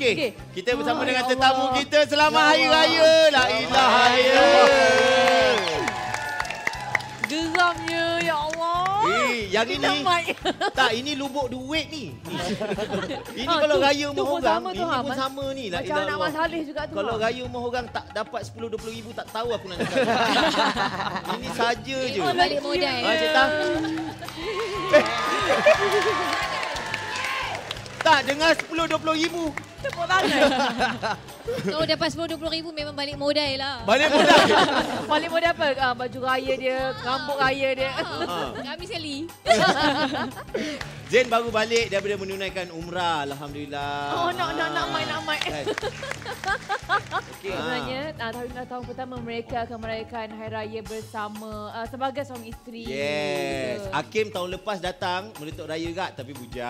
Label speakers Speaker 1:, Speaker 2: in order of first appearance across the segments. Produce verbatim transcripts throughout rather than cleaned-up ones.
Speaker 1: Okey,
Speaker 2: Okey.
Speaker 1: kita bersama
Speaker 2: Oh,
Speaker 1: dengan
Speaker 2: ya
Speaker 1: tetamu
Speaker 2: Allah.
Speaker 1: kita. Selamat
Speaker 2: Ya
Speaker 1: Hari
Speaker 2: Allah.
Speaker 1: Raya. La ilaha illallah.
Speaker 2: Geramnya, ya Allah.
Speaker 1: Eh, yang
Speaker 2: Kita
Speaker 1: ini
Speaker 2: mic.
Speaker 1: tak, ini lubuk duit ni. Ini
Speaker 2: Ah,
Speaker 1: kalau
Speaker 2: tu-
Speaker 1: raya
Speaker 2: tu
Speaker 1: rumah
Speaker 2: pun
Speaker 1: orang,
Speaker 2: sama tu,
Speaker 1: ini
Speaker 2: ha.
Speaker 1: pun sama ni. La
Speaker 2: Macam
Speaker 1: ilaha
Speaker 2: anak Mak
Speaker 1: illallah.
Speaker 2: Saleh juga tu.
Speaker 1: Kalau
Speaker 2: ha.
Speaker 1: raya rumah orang tak dapat sepuluh dua puluh ribu, tak tahu aku nak cakap. Ini saja je.
Speaker 3: Oh, balik modal.
Speaker 1: Ha, Cik Tah. Tak, dengar sepuluh dua puluh ribu.
Speaker 2: Tepuk tangan.
Speaker 3: Kalau dapat sepuluh dua puluh ribu memang balik modal lah.
Speaker 1: Balik modal.
Speaker 2: Paling modal apa? Ah, baju raya dia, rambut raya dia.
Speaker 3: Ha. Kami sekali.
Speaker 1: Zain baru balik daripada menunaikan umrah. Alhamdulillah.
Speaker 2: Oh, nak nak nak mic nak mic.
Speaker 1: Kan? Okey.
Speaker 2: Sebenarnya ah, tahun tahun pertama mereka akan merayakan Hari Raya bersama ah, sebagai suami isteri.
Speaker 1: Yes.
Speaker 2: Betul.
Speaker 1: Hakim tahun lepas datang menutup raya gak tapi bujang.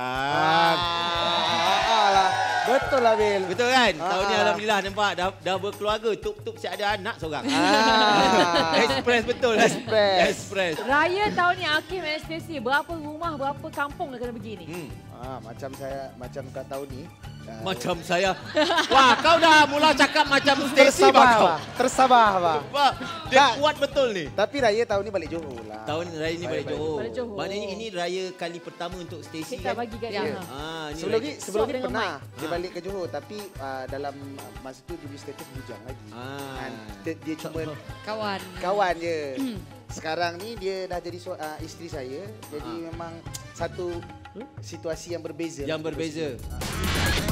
Speaker 4: Ah, lah. Betul lah, Bil.
Speaker 1: Betul kan?
Speaker 4: Ah.
Speaker 1: Tahun ni alhamdulillah nampak dah dah berkeluarga. Tup-tup siap ada anak seorang.
Speaker 4: Ah.
Speaker 1: Express betul.
Speaker 4: Express.
Speaker 1: Express.
Speaker 2: Raya tahun ni Hakim dan Stacey, berapa rumah, berapa kampung yang kena pergi ni?
Speaker 1: Hmm.
Speaker 4: Ah, macam saya, macam kat tahun ni. ah,
Speaker 1: Macam saya. Wah, kau dah mula cakap macam Stacy
Speaker 4: tersabar,
Speaker 1: bakau.
Speaker 4: bah. Tersabar, bah.
Speaker 1: Wah, dia
Speaker 4: Tak.
Speaker 1: kuat betul ni.
Speaker 4: Tapi raya tahun ni balik Johor lah.
Speaker 1: Tahun raya ni balik Johor.
Speaker 2: Balik Johor.
Speaker 1: Maknanya ini raya kali pertama untuk Stacy
Speaker 2: Kita
Speaker 1: kan?
Speaker 2: bagi kat
Speaker 4: Ya.
Speaker 2: dia.
Speaker 1: Ah, ni
Speaker 4: Sebelum
Speaker 1: raya-
Speaker 4: ni, sebelum
Speaker 2: Swap
Speaker 4: ni
Speaker 2: dengan
Speaker 4: pernah dia
Speaker 1: Ah.
Speaker 4: balik ke Johor. Tapi uh, dalam uh, masa tu dia punya status bujang lagi.
Speaker 1: Ah.
Speaker 4: Kan? Dia, dia cuma
Speaker 3: Kawan.
Speaker 4: kawan je. Sekarang ni dia dah jadi su- uh, isteri saya. Jadi
Speaker 1: Ah.
Speaker 4: memang satu situasi yang berbeza.
Speaker 1: Yang berbeza.
Speaker 4: Ah.